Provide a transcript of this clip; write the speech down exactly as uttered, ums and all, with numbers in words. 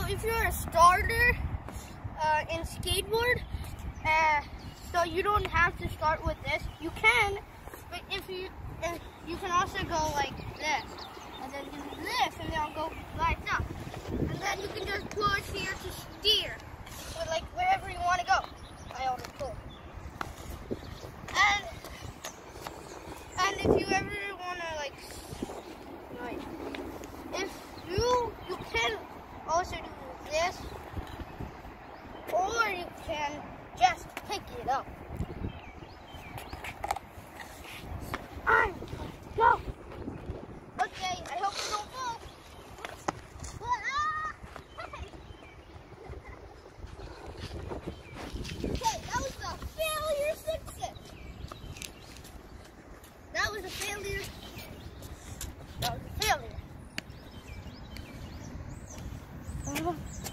if you're a starter uh, in skateboard, uh, so you don't have to start with this. You can, but if you if you can also go like this, and then do this, and then I'll go like that, and then you can just push here to steer, or like wherever you want to go. I already pulled. And and if you ever want to like, like, if you you can also do this, or you can just pick it up. And go. Okay, I hope you don't fall. Okay, that was a failure success. That was a failure. That was a failure.